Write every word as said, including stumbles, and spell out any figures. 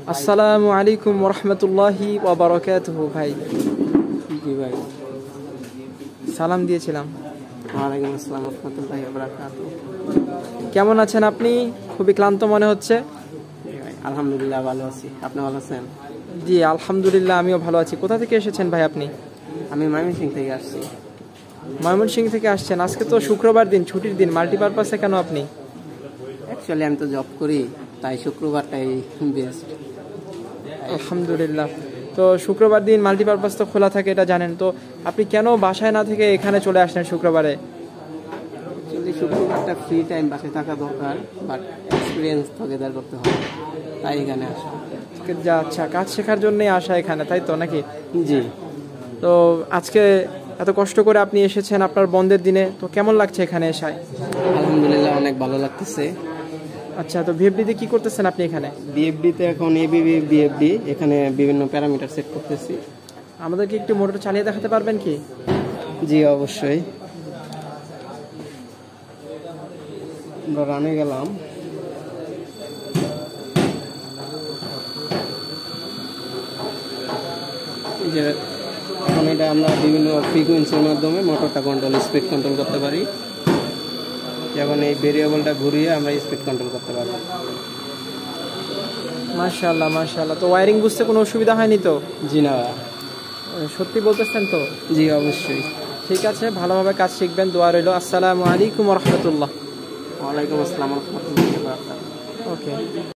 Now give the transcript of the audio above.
আসসালামু আলাইকুম ওরহমতুল্লাহি ওয়া বারাকাতুহু। ভাই জি ভাই, সালাম দিয়েছিলাম। ওয়ালাইকুম আসসালাম রহমতুল্লাহি ওয়া বারাকাতুহু। কেমন আছেন আপনি? খুবই ক্লান্ত মনে হচ্ছে। জি ভাই, আলহামদুলিল্লাহ ভালো আছি। আপনি ভালো আছেন? জি আলহামদুলিল্লাহ, আমিও ভালো আছি। কোথা থেকে এসেছেন ভাই আপনি? আমি ময়মনসিংহ থেকে আসছি। ময়মনসিংহ থেকে আসছেন। আজকে তো শুক্রবার দিন, ছুটির দিন, মাল্টিপারপাসে কেন আপনি? অ্যাকচুয়ালি আমি তো জব করি, তাই শুক্রবারটাই বেস্ট। আলহামদুলিল্লাহ। তো শুক্রবার দিন মাল্টিপারপাস তো খোলা থাকে, এটা জানেন। তো আপনি কেন বাসায় না থেকে এখানে চলে আসলেন শুক্রবারে? অ্যাকচুয়ালি শুক্রবারটা ফ্রি টাইম, বাসে থাকা দরকার, বাট এক্সপিরিয়েন্স তো গেদার করতে হবে, তাই এখানে আসা। যা আচ্ছা, কাজ শেখার জন্যই আসা এখানে, তাই তো নাকি? জি। তো আজকে এত কষ্ট করে আপনি এসেছেন আপনার বন্ধের দিনে, তো কেমন লাগছে এখানে এসায়? আলহামদুলিল্লাহ অনেক ভালো লাগতেছে। আচ্ছা, তো ভিএফডিতে কি করতেছেন আপনি এখানে? বিএফডিতে এখন এবিবি বিএফডি, এখানে বিভিন্ন প্যারামিটার সেট করতেছি। আমাদেরকে একটু মোটর চালিয়ে দেখাতে পারবেন কি? জি অবশ্যই। আমরা রানে গেলাম। যে এখন এটা আমরা বিভিন্ন ফ্রিকোয়েন্সির মাধ্যমে মোটরটা কন্ট্রোল, স্পিড কন্ট্রোল করতে পারি। যখন এই ভেরিয়েবলটা ঘুরিয়ে আমরা স্পিড কন্ট্রোল করতে পারবো। মাশাআল্লাহ মাশাআল্লাহ। তো ওয়্যারিং বুঝতে কোনো অসুবিধা হয়নি তো? জি না। সত্যি বলতেছেন তো? জি অবশ্যই। ঠিক আছে, ভালোভাবে কাজ শিখবেন, দোয়া রইল। আসসালামু আলাইকুম ওয়া রাহমাতুল্লাহ। ওয়ালাইকুম আসসালাম ওয়া রাহমাতুল্লাহি ওয়া বারাকাতুহু। ওকে।